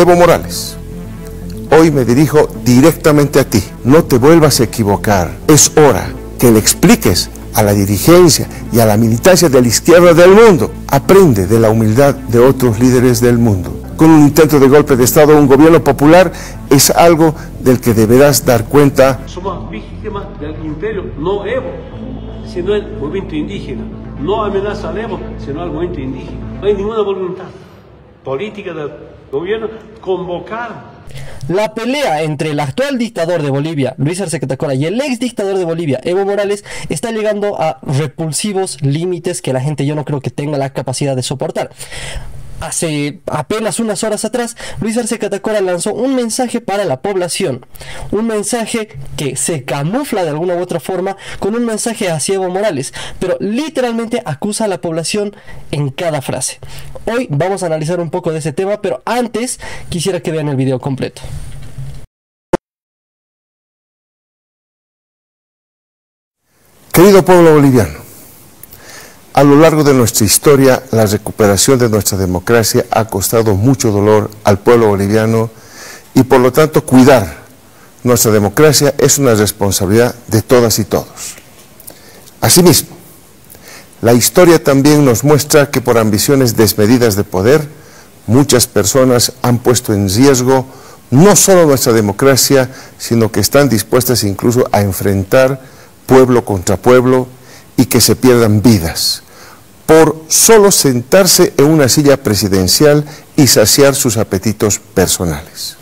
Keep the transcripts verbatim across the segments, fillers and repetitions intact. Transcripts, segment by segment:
Evo Morales, hoy me dirijo directamente a ti. No te vuelvas a equivocar. Es hora que le expliques a la dirigencia y a la militancia de la izquierda del mundo. Aprende de la humildad de otros líderes del mundo. Con un intento de golpe de Estado, un gobierno popular es algo del que deberás dar cuenta. Somos víctimas del imperio, no Evo, sino el movimiento indígena. No amenaza al Evo, sino al movimiento indígena. No hay ninguna voluntad política del gobierno convocar. La pelea entre el actual dictador de Bolivia, Luis Arce Catacora, y el ex dictador de Bolivia, Evo Morales, está llegando a repulsivos límites que la gente yo no creo que tenga la capacidad de soportar. Hace apenas unas horas atrás, Luis Arce Catacora lanzó un mensaje para la población, un mensaje que se camufla de alguna u otra forma con un mensaje hacia Evo Morales, pero literalmente acusa a la población en cada frase. Hoy vamos a analizar un poco de ese tema, pero antes quisiera que vean el video completo. Querido pueblo boliviano, a lo largo de nuestra historia, la recuperación de nuestra democracia ha costado mucho dolor al pueblo boliviano y por lo tanto cuidar nuestra democracia es una responsabilidad de todas y todos. Asimismo, la historia también nos muestra que por ambiciones desmedidas de poder, muchas personas han puesto en riesgo no solo nuestra democracia, sino que están dispuestas incluso a enfrentar pueblo contra pueblo y que se pierdan vidas, por solo sentarse en una silla presidencial y saciar sus apetitos personales.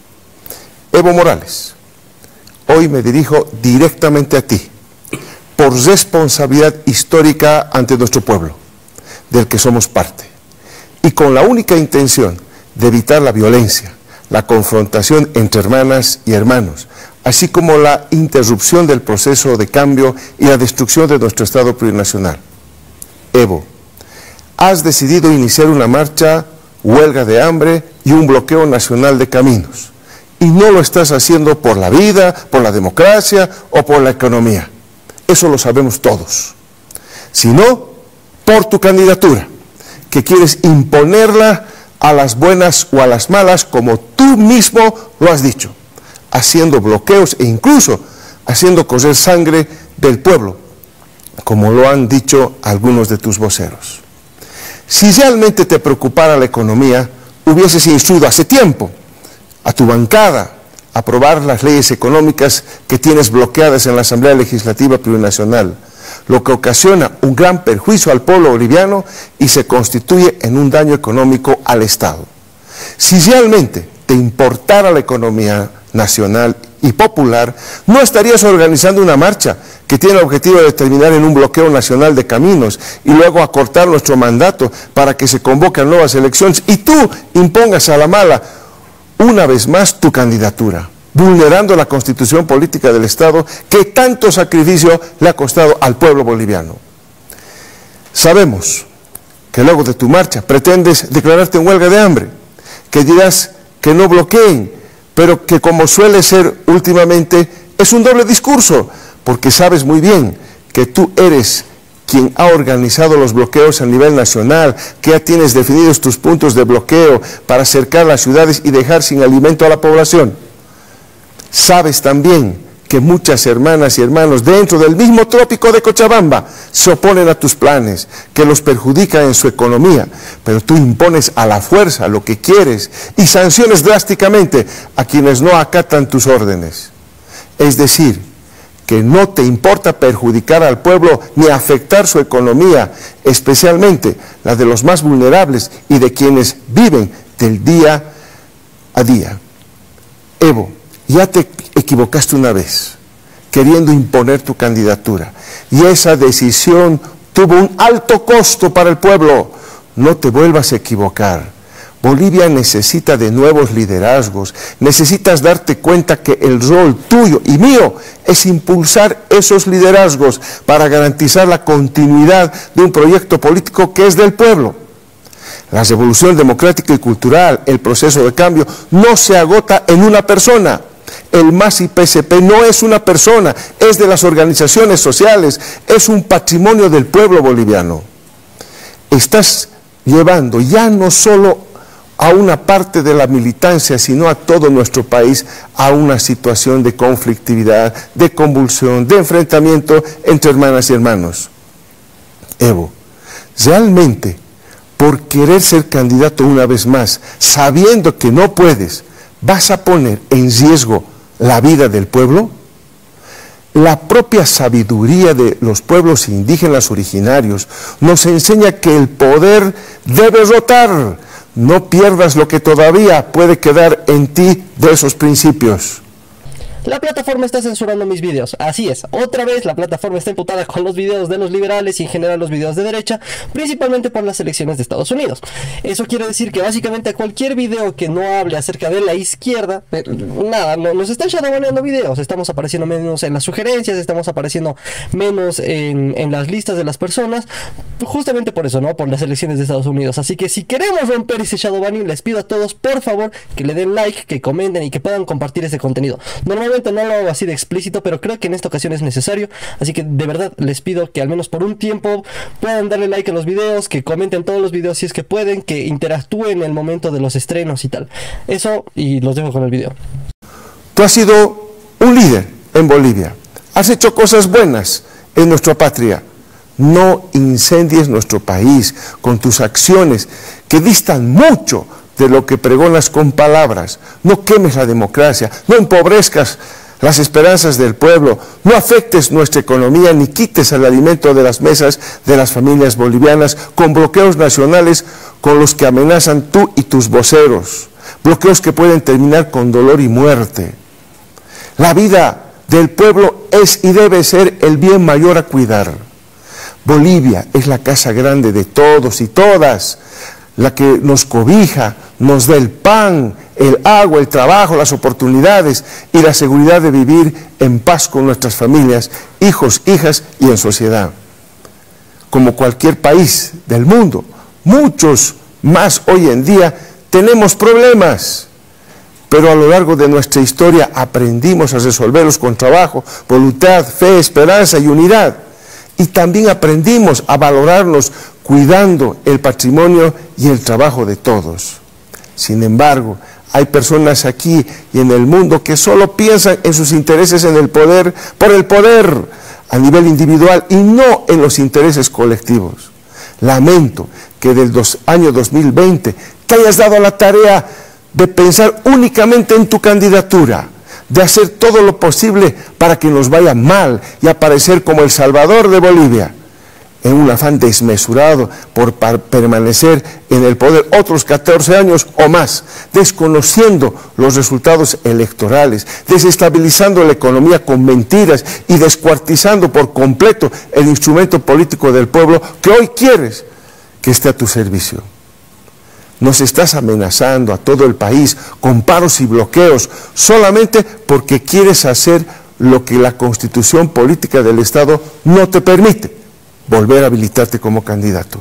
Evo Morales, hoy me dirijo directamente a ti, por responsabilidad histórica ante nuestro pueblo, del que somos parte, y con la única intención de evitar la violencia, la confrontación entre hermanas y hermanos, así como la interrupción del proceso de cambio y la destrucción de nuestro Estado plurinacional. Evo, has decidido iniciar una marcha, huelga de hambre y un bloqueo nacional de caminos. Y no lo estás haciendo por la vida, por la democracia o por la economía. Eso lo sabemos todos. Sino por tu candidatura, que quieres imponerla a las buenas o a las malas, como tú mismo lo has dicho, haciendo bloqueos e incluso haciendo correr sangre del pueblo, como lo han dicho algunos de tus voceros. Si realmente te preocupara la economía, hubieses instruido hace tiempo a tu bancada a aprobar las leyes económicas que tienes bloqueadas en la Asamblea Legislativa Plurinacional, lo que ocasiona un gran perjuicio al pueblo boliviano y se constituye en un daño económico al Estado. Si realmente te importara la economía nacional y popular, no estarías organizando una marcha que tiene el objetivo de terminar en un bloqueo nacional de caminos y luego acortar nuestro mandato para que se convoquen nuevas elecciones y tú impongas a la mala una vez más tu candidatura, vulnerando la constitución política del Estado que tanto sacrificio le ha costado al pueblo boliviano. Sabemos que luego de tu marcha pretendes declararte en huelga de hambre, que dirás que no bloqueen, pero que como suele ser últimamente, es un doble discurso, porque sabes muy bien que tú eres quien ha organizado los bloqueos a nivel nacional, que ya tienes definidos tus puntos de bloqueo para cercar las ciudades y dejar sin alimento a la población. Sabes también que muchas hermanas y hermanos dentro del mismo trópico de Cochabamba se oponen a tus planes, que los perjudican en su economía, pero tú impones a la fuerza lo que quieres y sanciones drásticamente a quienes no acatan tus órdenes. Es decir, que no te importa perjudicar al pueblo ni afectar su economía, especialmente la de los más vulnerables y de quienes viven del día a día. Evo, ya te equivocaste una vez, queriendo imponer tu candidatura, y esa decisión tuvo un alto costo para el pueblo. No te vuelvas a equivocar. Bolivia necesita de nuevos liderazgos, necesitas darte cuenta que el rol tuyo y mío es impulsar esos liderazgos para garantizar la continuidad de un proyecto político que es del pueblo. La revolución democrática y cultural, el proceso de cambio, no se agota en una persona. El M A S y P S P no es una persona, es de las organizaciones sociales, es un patrimonio del pueblo boliviano. Estás llevando ya no solo a una parte de la militancia, sino a todo nuestro país, a una situación de conflictividad, de convulsión, de enfrentamiento entre hermanas y hermanos. Evo, realmente, por querer ser candidato una vez más, sabiendo que no puedes, ¿vas a poner en riesgo la vida del pueblo? La propia sabiduría de los pueblos indígenas originarios nos enseña que el poder debe rotar. No pierdas lo que todavía puede quedar en ti de esos principios. La plataforma está censurando mis videos, así es, otra vez la plataforma está imputada con los videos de los liberales y en general los videos de derecha, principalmente por las elecciones de Estados Unidos. Eso quiere decir que básicamente cualquier video que no hable acerca de la izquierda, nada, no, nos están shadowbaneando videos, estamos apareciendo menos en las sugerencias, estamos apareciendo menos en, en las listas de las personas, justamente por eso, ¿no? Por las elecciones de Estados Unidos. Así que si queremos romper ese shadowbanning, les pido a todos, por favor, que le den like, que comenten y que puedan compartir ese contenido. Normalmente no lo hago así de explícito, pero creo que en esta ocasión es necesario, así que de verdad les pido que al menos por un tiempo puedan darle like a los videos, que comenten todos los videos si es que pueden, que interactúen en el momento de los estrenos y tal. Eso, y los dejo con el video. Tú has sido un líder en Bolivia, has hecho cosas buenas en nuestra patria. No incendies nuestro país con tus acciones que distan mucho de lo que pregonas con palabras. No quemes la democracia, no empobrezcas las esperanzas del pueblo, no afectes nuestra economía ni quites el alimento de las mesas de las familias bolivianas con bloqueos nacionales con los que amenazan tú y tus voceros, bloqueos que pueden terminar con dolor y muerte. La vida del pueblo es y debe ser el bien mayor a cuidar. Bolivia es la casa grande de todos y todas, la que nos cobija, nos da el pan, el agua, el trabajo, las oportunidades y la seguridad de vivir en paz con nuestras familias, hijos, hijas y en sociedad. Como cualquier país del mundo, muchos más hoy en día tenemos problemas, pero a lo largo de nuestra historia aprendimos a resolverlos con trabajo, voluntad, fe, esperanza y unidad. Y también aprendimos a valorarnos cuidando el patrimonio y el trabajo de todos. Sin embargo, hay personas aquí y en el mundo que solo piensan en sus intereses en el poder, por el poder a nivel individual y no en los intereses colectivos. Lamento que del dos, año dos mil veinte te hayas dado la tarea de pensar únicamente en tu candidatura, de hacer todo lo posible para que nos vaya mal y aparecer como el Salvador de Bolivia, en un afán desmesurado por permanecer en el poder otros catorce años o más, desconociendo los resultados electorales, desestabilizando la economía con mentiras y descuartizando por completo el instrumento político del pueblo que hoy quieres que esté a tu servicio. Nos estás amenazando a todo el país con paros y bloqueos solamente porque quieres hacer lo que la Constitución política del Estado no te permite, volver a habilitarte como candidato.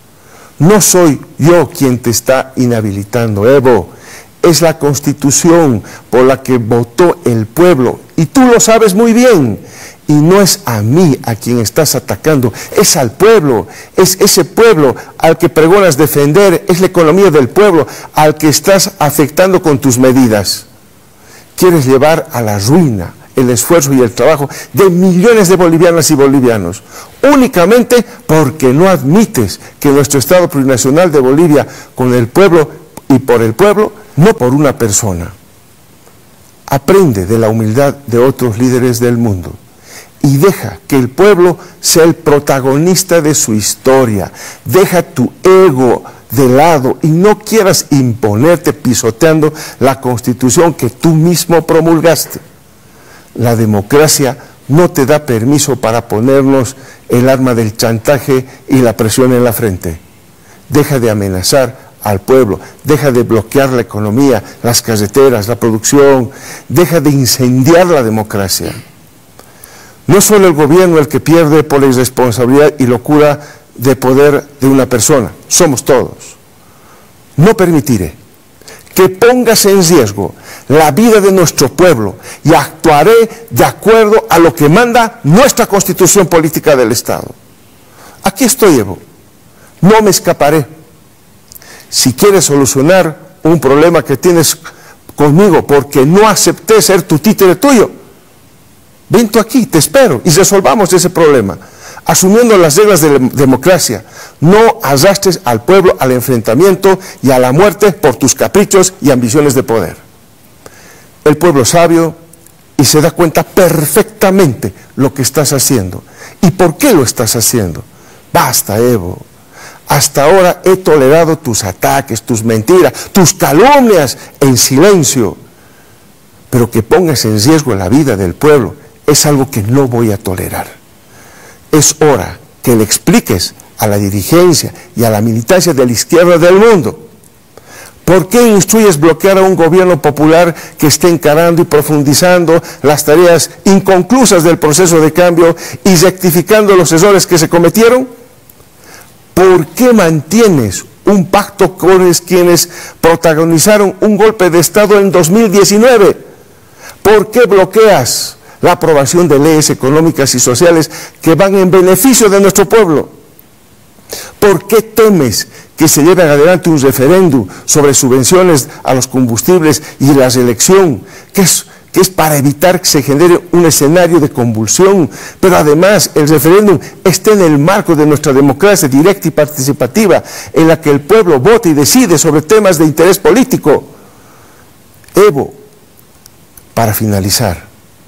No soy yo quien te está inhabilitando, Evo, es la Constitución por la que votó el pueblo y tú lo sabes muy bien. Y no es a mí a quien estás atacando, es al pueblo, es ese pueblo al que pregonas defender, es la economía del pueblo al que estás afectando con tus medidas. Quieres llevar a la ruina el esfuerzo y el trabajo de millones de bolivianas y bolivianos, únicamente porque no admites que nuestro Estado plurinacional de Bolivia, con el pueblo y por el pueblo, no por una persona. Aprende de la humildad de otros líderes del mundo y deja que el pueblo sea el protagonista de su historia. Deja tu ego de lado y no quieras imponerte pisoteando la Constitución que tú mismo promulgaste. La democracia no te da permiso para ponernos el arma del chantaje y la presión en la frente. Deja de amenazar al pueblo, deja de bloquear la economía, las carreteras, la producción, deja de incendiar la democracia. No es solo el gobierno el que pierde por la irresponsabilidad y locura de poder de una persona, somos todos. No permitiré que pongas en riesgo la vida de nuestro pueblo y actuaré de acuerdo a lo que manda nuestra Constitución política del Estado. Aquí estoy, Evo, no me escaparé. si quieres solucionar un problema que tienes conmigo porque no acepté ser tu títere tuyo, ven tú aquí, te espero y resolvamos ese problema, asumiendo las reglas de la democracia. No arrastres al pueblo al enfrentamiento y a la muerte por tus caprichos y ambiciones de poder. El pueblo es sabio y se da cuenta perfectamente lo que estás haciendo y por qué lo estás haciendo. Basta, Evo. Hasta ahora he tolerado tus ataques, tus mentiras, tus calumnias en silencio, pero que pongas en riesgo la vida del pueblo es algo que no voy a tolerar. Es hora que le expliques a la dirigencia y a la militancia de la izquierda del mundo por qué instruyes bloquear a un gobierno popular que esté encarando y profundizando las tareas inconclusas del proceso de cambio y rectificando los errores que se cometieron. ¿Por qué mantienes un pacto con quienes protagonizaron un golpe de Estado en dos mil diecinueve? ¿Por qué bloqueas la aprobación de leyes económicas y sociales que van en beneficio de nuestro pueblo? ¿Por qué temes que se lleve adelante un referéndum sobre subvenciones a los combustibles y la reelección, que es, que es para evitar que se genere un escenario de convulsión? Pero además el referéndum está en el marco de nuestra democracia directa y participativa, en la que el pueblo vota y decide sobre temas de interés político. Evo, para finalizar,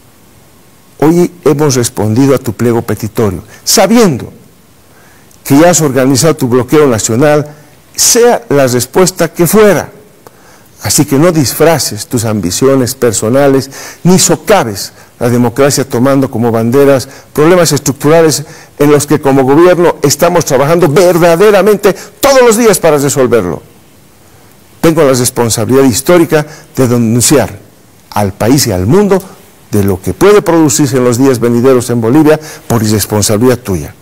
hoy hemos respondido a tu pliego petitorio, sabiendo que ya has organizado tu bloqueo nacional, sea la respuesta que fuera. Así que no disfraces tus ambiciones personales, ni socaves la democracia tomando como banderas problemas estructurales en los que como gobierno estamos trabajando verdaderamente todos los días para resolverlo. Tengo la responsabilidad histórica de denunciar al país y al mundo de lo que puede producirse en los días venideros en Bolivia por irresponsabilidad tuya.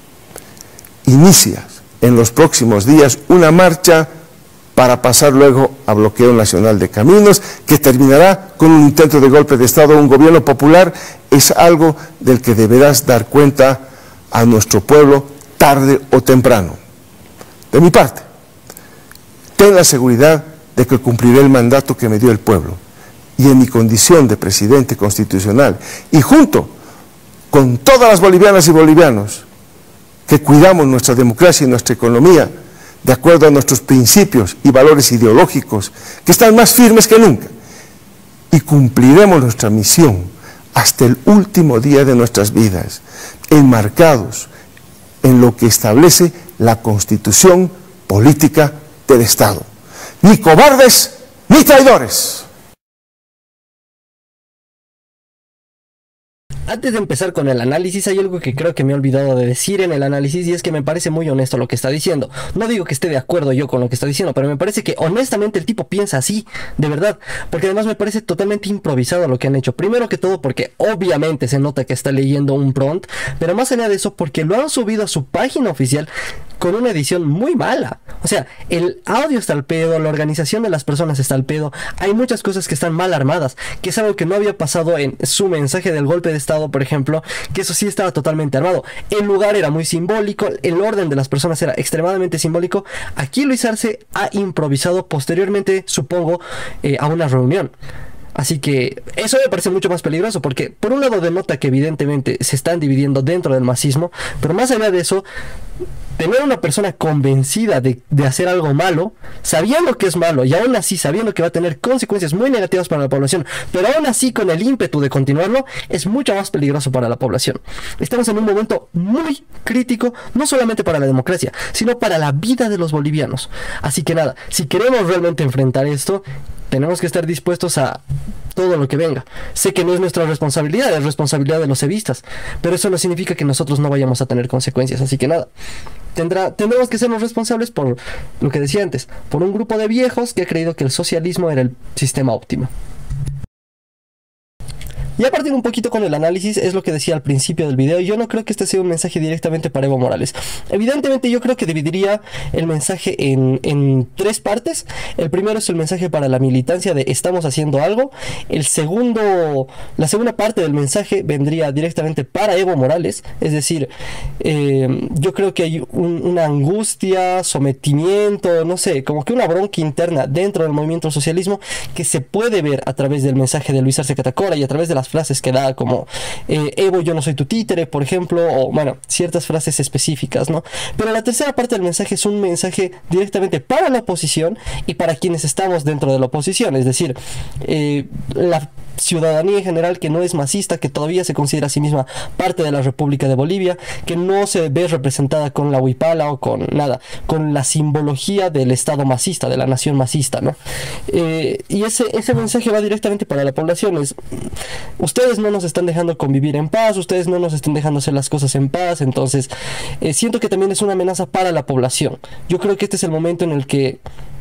Inicias en los próximos días una marcha para pasar luego a bloqueo nacional de caminos, que terminará con un intento de golpe de Estado a un gobierno popular. Es algo del que deberás dar cuenta a nuestro pueblo tarde o temprano. De mi parte, ten la seguridad de que cumpliré el mandato que me dio el pueblo, y en mi condición de presidente constitucional, y junto con todas las bolivianas y bolivianos que cuidamos nuestra democracia y nuestra economía de acuerdo a nuestros principios y valores ideológicos que están más firmes que nunca, y cumpliremos nuestra misión hasta el último día de nuestras vidas, enmarcados en lo que establece la Constitución política del Estado. Ni cobardes ni traidores. Antes de empezar con el análisis, hay algo que creo que me he olvidado de decir en el análisis, y es que me parece muy honesto lo que está diciendo. No digo que esté de acuerdo yo con lo que está diciendo, pero me parece que honestamente el tipo piensa así, de verdad, porque además me parece totalmente improvisado lo que han hecho. Primero que todo porque obviamente se nota que está leyendo un prompt, pero más allá de eso porque lo han subido a su página oficial con una edición muy mala. O sea, el audio está al pedo, la organización de las personas está al pedo, hay muchas cosas que están mal armadas, que es algo que no había pasado en su mensaje del golpe de Estado, por ejemplo, que eso sí estaba totalmente armado. El lugar era muy simbólico, el orden de las personas era extremadamente simbólico. Aquí Luis Arce ha improvisado posteriormente, supongo, eh, a una reunión. Así que eso me parece mucho más peligroso, porque por un lado denota que evidentemente se están dividiendo dentro del masismo, pero más allá de eso, tener una persona convencida de, de hacer algo malo, sabiendo que es malo, y aún así sabiendo que va a tener consecuencias muy negativas para la población, pero aún así con el ímpetu de continuarlo, es mucho más peligroso para la población. Estamos en un momento muy crítico, no solamente para la democracia, sino para la vida de los bolivianos. Así que nada, si queremos realmente enfrentar esto, tenemos que estar dispuestos a todo lo que venga. Sé que no es nuestra responsabilidad, es responsabilidad de los evistas, pero eso no significa que nosotros no vayamos a tener consecuencias. Así que nada, tendrá, tendremos que sernos responsables por lo que decía antes, por un grupo de viejos que ha creído que el socialismo era el sistema óptimo. Ya partiendo un poquito con el análisis, es lo que decía al principio del video, yo no creo que este sea un mensaje directamente para Evo Morales. Evidentemente yo creo que dividiría el mensaje en, en tres partes. El primero es el mensaje para la militancia de estamos haciendo algo. El segundo, la segunda parte del mensaje vendría directamente para Evo Morales, es decir, eh, yo creo que hay un, una angustia, sometimiento, no sé, como que una bronca interna dentro del movimiento al socialismo que se puede ver a través del mensaje de Luis Arce Catacora y a través de las frases que da como eh, Evo, yo no soy tu títere, por ejemplo, o bueno, ciertas frases específicas, ¿no? Pero la tercera parte del mensaje es un mensaje directamente para la oposición y para quienes estamos dentro de la oposición, es decir, eh, la ciudadanía en general que no es masista, que todavía se considera a sí misma parte de la República de Bolivia, que no se ve representada con la huipala o con nada, con la simbología del Estado masista, de la nación masista, ¿no? Eh, y ese, ese mensaje va directamente para la población, es, ustedes no nos están dejando convivir en paz, ustedes no nos están dejando hacer las cosas en paz, entonces eh, siento que también es una amenaza para la población. Yo creo que este es el momento en el que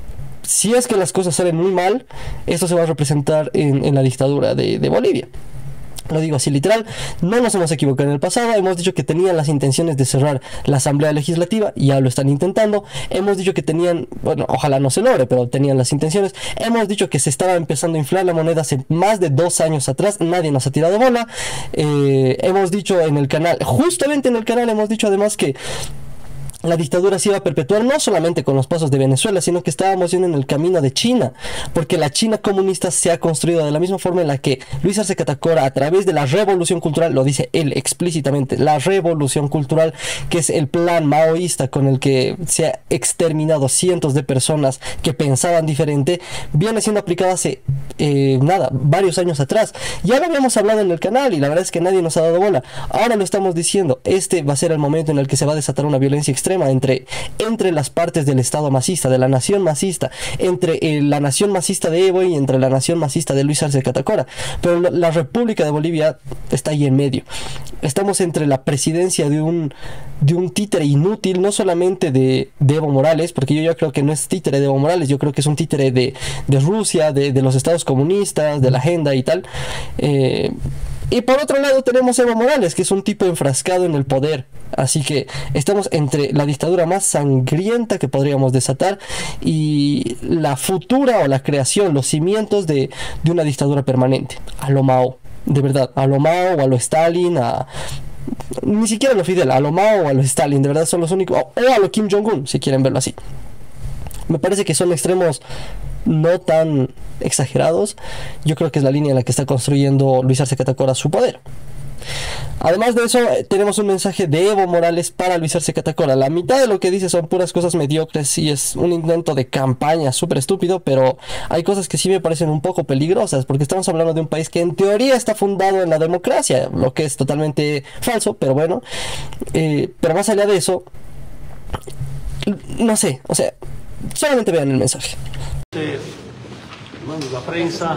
si es que las cosas salen muy mal, esto se va a representar en, en la dictadura de, de Bolivia. Lo digo así literal, no nos hemos equivocado en el pasado, hemos dicho que tenían las intenciones de cerrar la Asamblea Legislativa, ya lo están intentando, hemos dicho que tenían, bueno, ojalá no se logre, pero tenían las intenciones, hemos dicho que se estaba empezando a inflar la moneda hace más de dos años atrás, nadie nos ha tirado bola, eh, hemos dicho en el canal, justamente en el canal hemos dicho además que la dictadura se iba a perpetuar no solamente con los pasos de Venezuela, sino que estábamos yendo en el camino de China, porque la China comunista se ha construido de la misma forma en la que Luis Arce Catacora, a través de la revolución cultural, lo dice él explícitamente, la revolución cultural, que es el plan maoísta con el que se ha exterminado cientos de personas que pensaban diferente, viene siendo aplicada hace, eh, nada, varios años atrás. Ya lo habíamos hablado en el canal y la verdad es que nadie nos ha dado bola. Ahora lo estamos diciendo, este va a ser el momento en el que se va a desatar una violencia extrema Entre, entre las partes del Estado masista, de la nación masista, entre eh, la nación masista de Evo y entre la nación masista de Luis Arce Catacora. Pero la, la República de Bolivia está ahí en medio. Estamos entre la presidencia de un, de un títere inútil, no solamente de, de Evo Morales, porque yo, yo creo que no es títere de Evo Morales, yo creo que es un títere de, de Rusia, de, de los estados comunistas, de la agenda y tal. Eh, Y por otro lado tenemos a Evo Morales, que es un tipo enfrascado en el poder. Así que estamos entre la dictadura más sangrienta que podríamos desatar y la futura o la creación, los cimientos de, de una dictadura permanente. A lo Mao, de verdad, a lo Mao o a lo Stalin, a... ni siquiera a lo Fidel, a lo Mao o a lo Stalin, de verdad son los únicos, o a lo Kim Jong-un, si quieren verlo así. Me parece que son extremos no tan exagerados. Yo creo que es la línea en la que está construyendo Luis Arce Catacora su poder. Además de eso, tenemos un mensaje de Evo Morales para Luis Arce Catacora. La mitad de lo que dice son puras cosas mediocres y es un intento de campaña súper estúpido, pero hay cosas que sí me parecen un poco peligrosas, porque estamos hablando de un país que en teoría está fundado en la democracia, lo que es totalmente falso, pero bueno. Eh, pero más allá de eso, no sé, o sea, solamente vean el mensaje. Bueno, la prensa,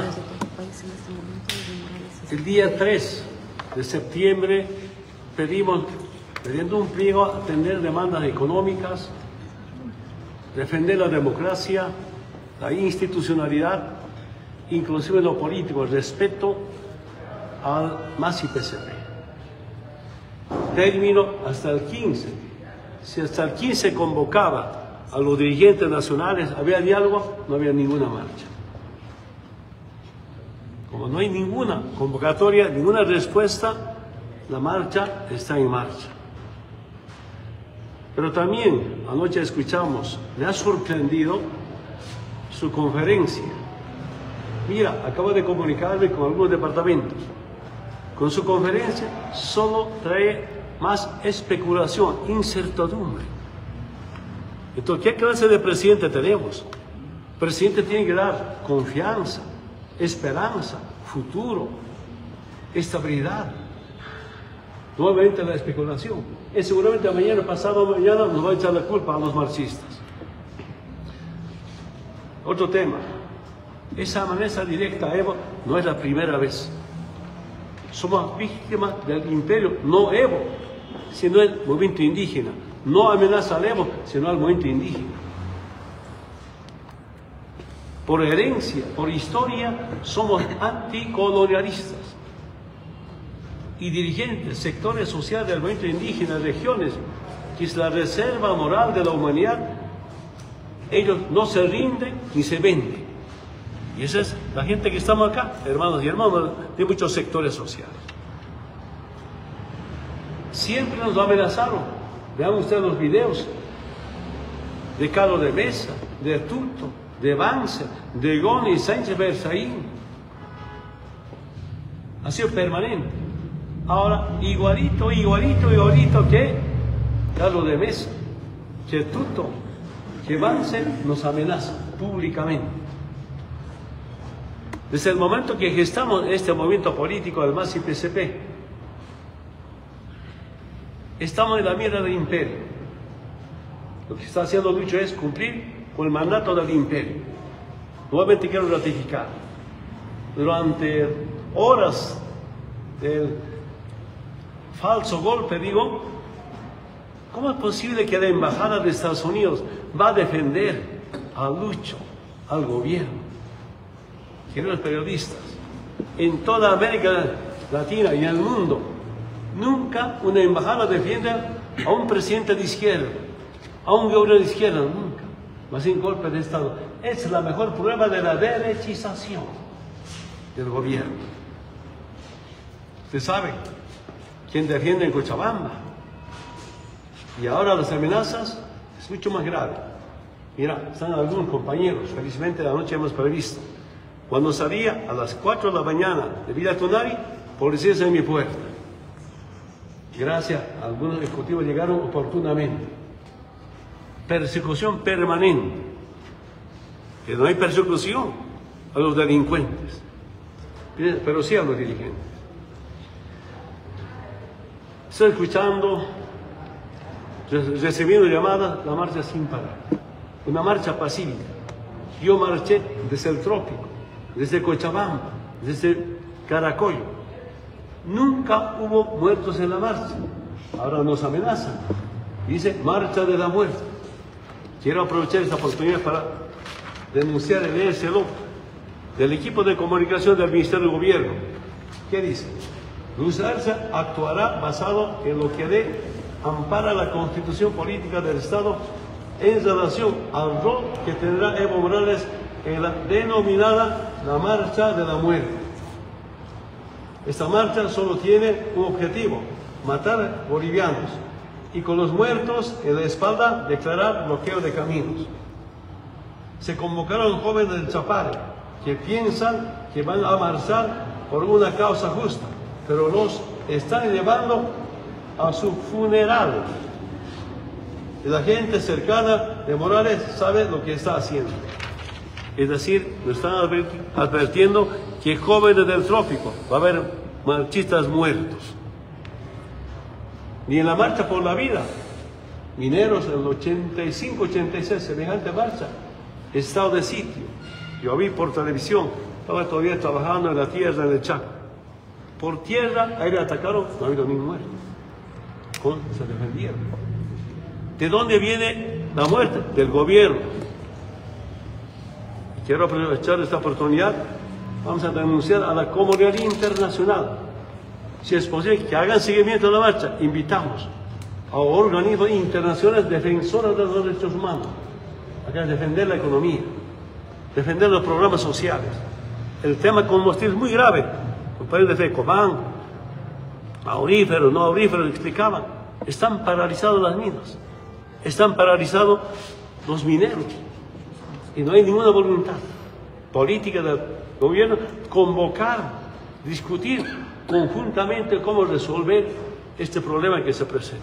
el día tres de septiembre pedimos, pidiendo un pliego, atender demandas económicas, defender la democracia, la institucionalidad, inclusive lo político, el respeto al M A S y P C B. Término hasta el quince. Si hasta el quince convocaba a los dirigentes nacionales, había diálogo, no había ninguna marcha. Como no hay ninguna convocatoria, ninguna respuesta, la marcha está en marcha. Pero también anoche escuchamos, me ha sorprendido su conferencia. Mira, acabo de comunicarme con algunos departamentos. Con su conferencia solo trae más especulación, incertidumbre. Entonces, ¿qué clase de presidente tenemos? El presidente tiene que dar confianza, esperanza, futuro, estabilidad. Nuevamente la especulación. Y seguramente mañana, pasado mañana, nos va a echar la culpa a los marxistas. Otro tema. Esa amenaza directa a Evo no es la primera vez. Somos víctimas del imperio, no Evo, sino el movimiento indígena. No amenaza al Evo, sino al movimiento indígena. Por herencia, por historia, somos anticolonialistas. y dirigentes, sectores sociales del movimiento indígena, regiones, que es la reserva moral de la humanidad, ellos no se rinden ni se venden. Y esa es la gente que estamos acá, hermanos y hermanas, de muchos sectores sociales. Siempre nos amenazaron. Vean ustedes los videos de Carlos de Mesa, de Tuto, de Banzer, de Goni y Sánchez Berzaín. Ha sido permanente. Ahora, igualito, igualito, igualito que Carlos de Mesa, que Tuto, que Banzer nos amenaza públicamente. Desde el momento que gestamos este movimiento político, además y P C P, estamos en la mira del imperio. Lo que está haciendo Lucho es cumplir con el mandato del imperio. Nuevamente quiero ratificar. Durante horas del falso golpe, digo, ¿cómo es posible que la embajada de Estados Unidos va a defender a Lucho, al gobierno? Queridos periodistas, en toda América Latina y el mundo, nunca una embajada defiende a un presidente de izquierda, a un gobierno de izquierda, nunca. Más bien golpe de Estado. Es la mejor prueba de la derechización del gobierno. Usted sabe quién defiende en Cochabamba. Y ahora las amenazas es mucho más grave. Mira, están algunos compañeros, felizmente la noche hemos previsto. Cuando salía a las cuatro de la mañana de Villa Tunari, policías en mi puerta. Gracias a algunos ejecutivos llegaron oportunamente. Persecución permanente. Que no hay persecución a los delincuentes, pero sí a los dirigentes. Estoy escuchando, recibiendo llamadas, la marcha sin parar. Una marcha pacífica. Yo marché desde el trópico, desde Cochabamba, desde Caracollo. Nunca hubo muertos en la marcha. Ahora nos amenazan. Dice marcha de la muerte. Quiero aprovechar esta oportunidad para denunciar el E S L O del equipo de comunicación del Ministerio de Gobierno. ¿Qué dice? Luz Arce actuará basado en lo que dé ampara la Constitución Política del Estado en relación al rol que tendrá Evo Morales en la denominada la Marcha de la Muerte. Esta marcha solo tiene un objetivo: matar bolivianos y con los muertos en la espalda declarar bloqueo de caminos. Se convocaron jóvenes del Chapare que piensan que van a marchar por una causa justa, pero los están llevando a su funeral. Y la gente cercana de Morales sabe lo que está haciendo. Es decir, nos están advirtiendo que jóvenes del trópico va a haber marchistas muertos. Ni en la marcha por la vida, mineros en el ochenta y cinco ochenta y seis, semejante marcha, estado de sitio. Yo vi por televisión, estaba todavía trabajando en la tierra, en el Chaco. Por tierra, ahí le atacaron, no ha habido ningún muerto. ¿Cómo se defendieron? ¿De dónde viene la muerte? Del gobierno. Y quiero aprovechar esta oportunidad, vamos a denunciar a la comunidad internacional. Si es posible que hagan seguimiento de la marcha, invitamos a organismos internacionales defensores de los derechos humanos a defender la economía, defender los programas sociales. El tema combustible es muy grave. Los países de Fecomán, auríferos, no auríferos, explicaban, están paralizados las minas, están paralizados los mineros y no hay ninguna voluntad política del gobierno convocar, discutir conjuntamente cómo resolver este problema que se presenta.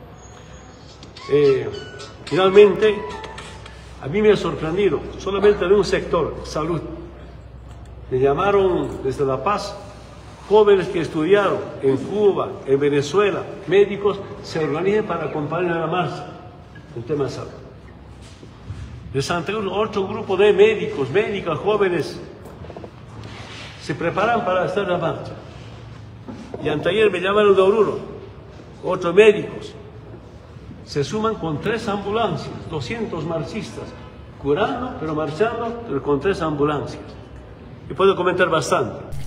Eh, finalmente, a mí me ha sorprendido, solamente de un sector, salud. Me llamaron desde La Paz, jóvenes que estudiaron en Cuba, en Venezuela, médicos, se organizan para acompañar a la marcha en tema de salud. De Santa Cruz, otro grupo de médicos, médicas, jóvenes, se preparan para estar en la marcha. Y anteayer me llamaron de Oruro, otros médicos, se suman con tres ambulancias, doscientos marchistas, curando, pero marchando, pero con tres ambulancias. Y puedo comentar bastante.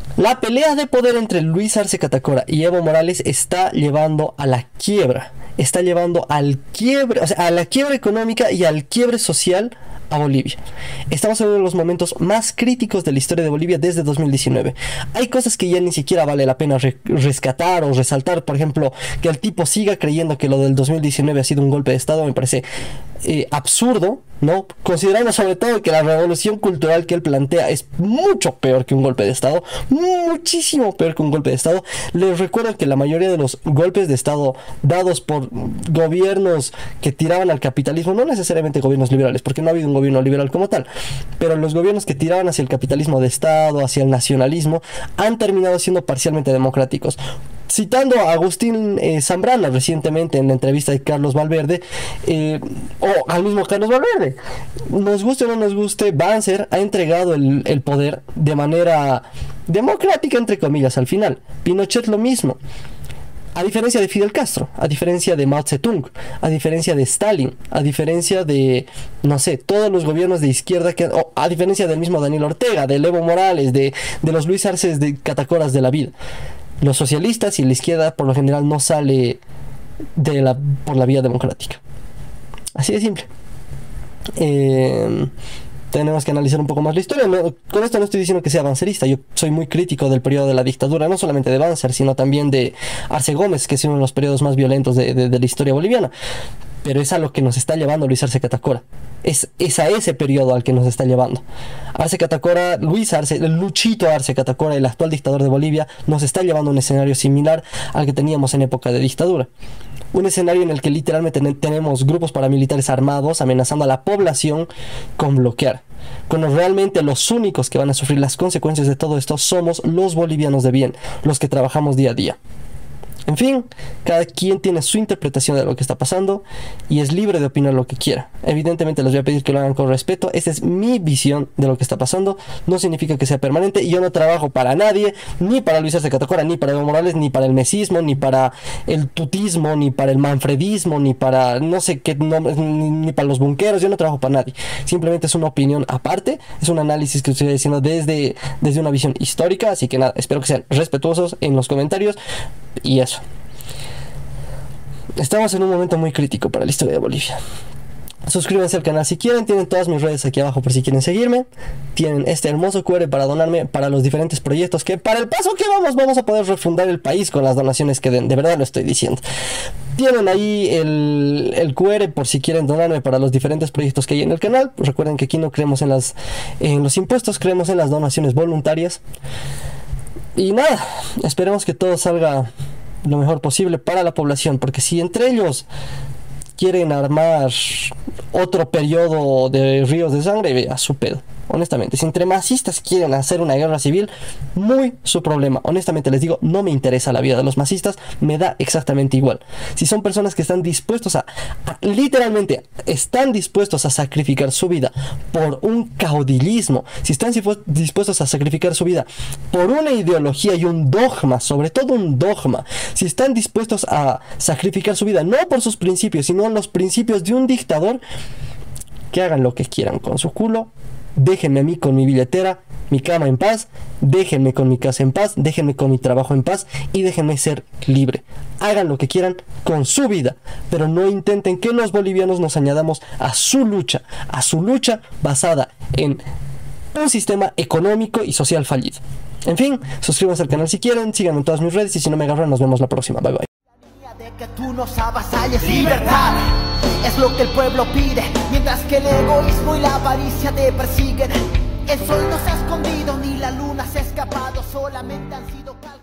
La pelea de poder entre Luis Arce Catacora y Evo Morales está llevando a la quiebra, está llevando al quiebre, o sea, a la quiebra económica y al quiebre social a Bolivia. Estamos en uno de los momentos más críticos de la historia de Bolivia desde dos mil diecinueve. Hay cosas que ya ni siquiera vale la pena re rescatar o resaltar. Por ejemplo, que el tipo siga creyendo que lo del dos mil diecinueve ha sido un golpe de estado me parece eh, absurdo, ¿no? Considerando sobre todo que la revolución cultural que él plantea es mucho peor que un golpe de estado, muchísimo peor que un golpe de estado. Les recuerdo que la mayoría de los golpes de estado dados por gobiernos que tiraban al capitalismo, no necesariamente gobiernos liberales, porque no ha habido un gobierno liberal como tal, pero los gobiernos que tiraban hacia el capitalismo de estado, hacia el nacionalismo, han terminado siendo parcialmente democráticos. Citando a Agustín eh, Zambrano recientemente en la entrevista de Carlos Valverde, eh, o al mismo Carlos Valverde, nos guste o no nos guste, Banzer ha entregado el, el poder de manera democrática, entre comillas, al final. Pinochet lo mismo. A diferencia de Fidel Castro, a diferencia de Mao Zedong, a diferencia de Stalin, a diferencia de, no sé, todos los gobiernos de izquierda, que, o a diferencia del mismo Daniel Ortega, de Evo Morales, de, de los Luis Arces de Catacoras de la vida. Los socialistas y la izquierda por lo general no sale de la, por la vía democrática. Así de simple. Eh, tenemos que analizar un poco más la historia. No, con esto no estoy diciendo que sea bancerista. Yo soy muy crítico del periodo de la dictadura, no solamente de Banzer, sino también de Arce Gómez, que es uno de los periodos más violentos de, de, de la historia boliviana. Pero es a lo que nos está llevando Luis Arce Catacora. Es, es a ese periodo al que nos está llevando. Arce Catacora, Luis Arce, el Luchito Arce Catacora, el actual dictador de Bolivia, nos está llevando a un escenario similar al que teníamos en época de dictadura. Un escenario en el que literalmente tenemos grupos paramilitares armados amenazando a la población con bloquear. Cuando realmente los únicos que van a sufrir las consecuencias de todo esto somos los bolivianos de bien, los que trabajamos día a día. En fin, cada quien tiene su interpretación de lo que está pasando y es libre de opinar lo que quiera. Evidentemente les voy a pedir que lo hagan con respeto. Esta es mi visión de lo que está pasando. No significa que sea permanente y yo no trabajo para nadie, ni para Luis Arce Catacora, ni para Evo Morales, ni para el mesismo, ni para el tutismo, ni para el manfredismo, ni para no sé qué nombres, ni, ni para los bunqueros. Yo no trabajo para nadie. Simplemente es una opinión aparte, es un análisis que estoy haciendo desde, desde una visión histórica. Así que nada, espero que sean respetuosos en los comentarios. Y eso. Estamos en un momento muy crítico para la historia de Bolivia. Suscríbanse al canal si quieren, tienen todas mis redes aquí abajo por si quieren seguirme. Tienen este hermoso cu erre para donarme para los diferentes proyectos que para el paso que vamos vamos a poder refundar el país con las donaciones que den, de verdad lo estoy diciendo. Tienen ahí el, el cu erre por si quieren donarme para los diferentes proyectos que hay en el canal. Recuerden que aquí no creemos en, las, en los impuestos, creemos en las donaciones voluntarias. Y nada, esperemos que todo salga lo mejor posible para la población, porque si entre ellos quieren armar otro periodo de ríos de sangre, vea su pedo. Honestamente, si entre masistas quieren hacer una guerra civil, muy su problema. Honestamente les digo, no me interesa la vida de los masistas, me da exactamente igual. Si son personas que están dispuestos a, a literalmente, están dispuestos a sacrificar su vida por un caudillismo, si están dispuestos a sacrificar su vida por una ideología y un dogma, sobre todo un dogma, si están dispuestos a sacrificar su vida no por sus principios, sino los principios de un dictador, que hagan lo que quieran con su culo. Déjenme a mí con mi billetera, mi cama en paz, déjenme con mi casa en paz, déjenme con mi trabajo en paz y déjenme ser libre. Hagan lo que quieran con su vida, pero no intenten que los bolivianos nos añadamos a su lucha, a su lucha basada en un sistema económico y social fallido. En fin, suscríbanse al canal si quieren, síganme en todas mis redes y si no me agarran nos vemos la próxima. Bye bye. De que tú nos avasalles, libertad es lo que el pueblo pide, mientras que el egoísmo y la avaricia te persiguen. El sol no se ha escondido ni la luna se ha escapado, solamente han sido cálculos.